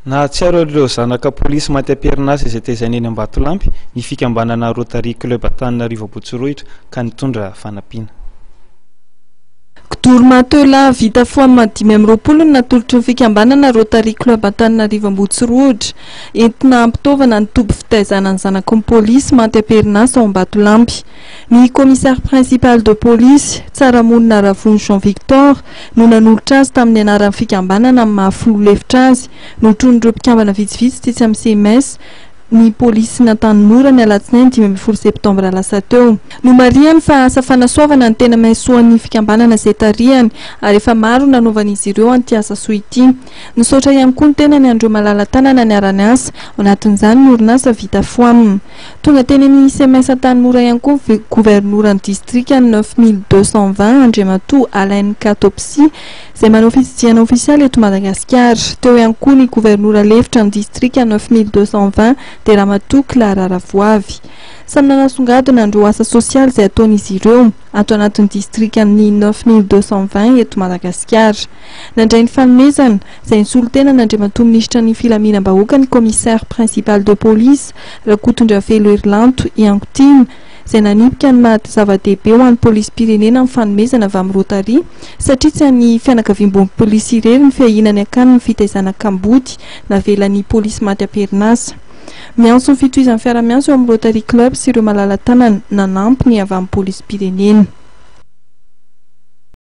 Nahatsiaro ireo zanaka polisy maty am-perinasa izay taizana eny Ambatolampy ny fikambanana Rotary Club Antananarivo Botsiroitra ka nitondra fanampiana. Dormatela vita foam 520 natolotra ny fikambanana Rotary Club Antananarivo Botsiroitra entina ampitaovana ny toby fitaizana ny zanaky ny polisy maty am-perinasa ao Ambatolampy. Ny commissaire principal de police Tsaramonina Ravony Jean Victor no nanolotra azy tamin'ny anaran'ny fikambanana amin'ny mahafolo hevitra azy notron'ireo mpikambana vitsivitsy tetsy amin'ny CMS ny polisy n'Antanimora ny alatsinainy 15 septambra lasa teo. Nomariany fa asa fanasoavana ny tena mainsoan'ny fikambanana izay tarihany ary efa maro nanaovan'izy ireo anty asa soa ity. Nisaotra ihany koa ny tena ny andreo malala-tanana niarany asa ao anatin'izany ny orinasa vita foam. Tonga teny amin'ny CMS Antanimora ihany koa ny gouverneur ny distrika 9220 Andriamatoa Alain Katopsy izay manao fitsidiana ofisialy eto Madagasikara. Teo ihany koa ny gouverneur lefitra ny distrika 9220 de Ramatoa Clara Ravoavy. Samy nanasongadina andreo asa sosialy izay ataon'izy ireo ato anatin'ny distrika ny 9220 eto Madagasikara. Nandray ny fanomezana izay nisolo-tena n'Andriamatoa minisitra ny filaminam-bahoaka ny commissaire principal de police Rakotondravelo Irlanto Iankotina izay nanipika ny mahazava-dehibe ho an'ny polisy pirenena amin'ny fanomezana avy amin'ny Rotary satria tsy ny fianakaviam-bon'ny polisy irery ny fiahinany akany ny fitaizana kambody navelan'ny polisy maty am-perinasa. Miantso ny fitohizan'ny fiara-miantso eo amin'ny Rotary Club sy ireo malala-tanana nanampy ny avy amin'ny polisy pirenena.